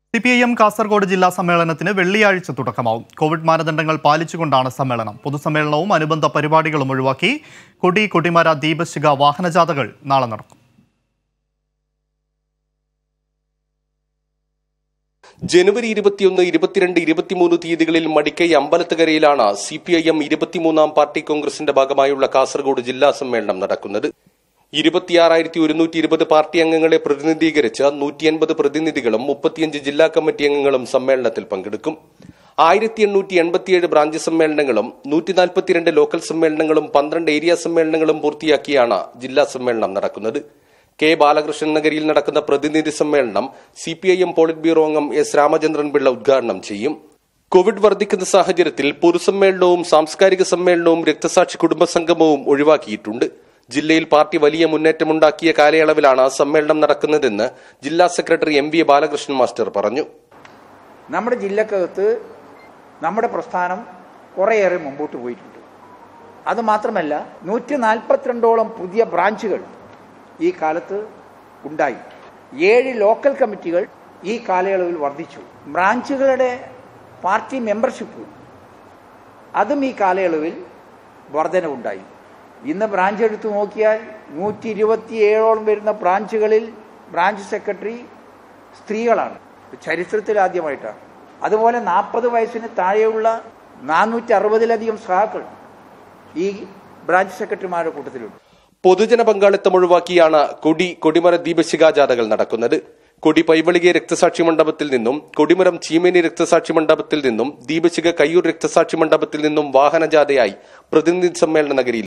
CPIM Kasaragod ജില്ലാ സമ്മേളനത്തിന് വെള്ളിയാഴ്ച തുടക്കമാവും. കോവിഡ് മാനദണ്ഡങ്ങൾ പാലിച്ചുകൊണ്ടാണ് സമ്മേളനം. പൊതുസമ്മേളനവും അനുബന്ധ പരിപാടികളും ഒഴിവാക്കി കൊടിമര ദീപശിഖ വാഹനജാഥകൾ നാളെ നടക്കും. ജനുവരി 21, 22, 23 തീയതികളിൽ മടിക്കൈ അമ്പലത്തുകരയിലാണ് CPIM 23ാം പാർട്ടി കോൺഗ്രസിന്റെ ഭാഗമായുള്ള കാസർഗോഡ് ജില്ലാ സമ്മേളനം നടക്കുന്നത്. 26,120 പാർട്ടി അംഗങ്ങളെ പ്രതിനിധീകരിച്ച് 180 പ്രതിനിധികളും 35 ജില്ലാ കമ്മിറ്റി അംഗങ്ങളും സമ്മേളനത്തിൽ പങ്കെടുക്കും. 1887 ബ്രാഞ്ച് സമ്മേളനങ്ങളും 142 ലോക്കൽ സമ്മേളനങ്ങളും 12 ഏരിയ സമ്മേളനങ്ങളും പൂർത്തിയാക്കിയാണ് ജില്ലാ സമ്മേളനം നടക്കുന്നത്. കെ ബാലകൃഷ്ണൻ നഗരിയിൽ നടക്കുന്ന പ്രതിനിധി സമ്മേളനം CPIM പോളിറ്റ് ബ്യൂറോ അംഗം S. രാമചന്ദ്രൻ പിള്ള ഉദ്ഘാടനം ചെയ്യും. കോവിഡ് വർദ്ധിക്കുന്ന സാഹചര്യത്തിൽ പൊതുസമ്മേളനവും സാംസ്കാരിക സമ്മേളനവും രക്തസാക്ഷി കുടുംബസംഗമവും ഒഴിവാക്കിയിട്ടുണ്ട്. ജില്ലയിൽ പാർട്ടി വലിയ മുന്നേറ്റമുണ്ടാക്കിയ കാലയളവിലാണ് സമ്മേളനം നടക്കുന്നതെന്ന് ജില്ലാ സെക്രട്ടറി MV ബാലകൃഷ്ണൻ മാസ്റ്റർ പറഞ്ഞു. നമ്മുടെ ജില്ലക്കകത്ത് നമ്മുടെ പ്രസ്ഥാനം കുറേയേറെ മുമ്പോട്ട് പോയിട്ടുണ്ട്. അതുമാത്രമല്ല 142ഓളം പുതിയ ബ്രാഞ്ചുകൾ ഈ കാലത്ത് ഉണ്ടായി. 7 ലോക്കൽ കമ്മിറ്റികൾ ഈ കാലയളവിൽ വർദ്ധിച്ചു. ബ്രാഞ്ചുകളുടെ പാർട്ടി മെമ്പർഷിപ്പ് അതും ഈ കാലയളവിൽ വർധനവുണ്ടായി. ഇന്ന് ബ്രാഞ്ച് എടുത്തു നോക്കിയാൽ 127ഓളം വരുന്ന ബ്രാഞ്ചുകളിൽ ബ്രാഞ്ച് സെക്രട്ടറി സ്ത്രീകളാണ്. ചരിത്രത്തിൽ ആദ്യമായിട്ടാണ്. അതുപോലെ 40 വയസ്സിന് താഴെയുള്ള 460ലധികം സഹാക്കൾ ഈ ബ്രാഞ്ച് സെക്രട്ടറിമാരുടെ കൂട്ടത്തിലുണ്ട്. പൊതുജന പങ്കാളിത്തം ഒഴിവാക്കിയാണ് കൊടിമര ദീപശിഖ ജാഥകൾ നടക്കുന്നത്. കൊടി പൈവളികെ രക്തസാക്ഷി മണ്ഡപത്തിൽ നിന്നും, കൊടിമരം ചീമേനി രക്തസാക്ഷി മണ്ഡപത്തിൽ നിന്നും, ദീപശിഖ കയ്യൂർ രക്തസാക്ഷി മണ്ഡപത്തിൽ നിന്നും വാഹനജാഥയായി പ്രതിനിധി സമ്മേളന നഗരിയിൽ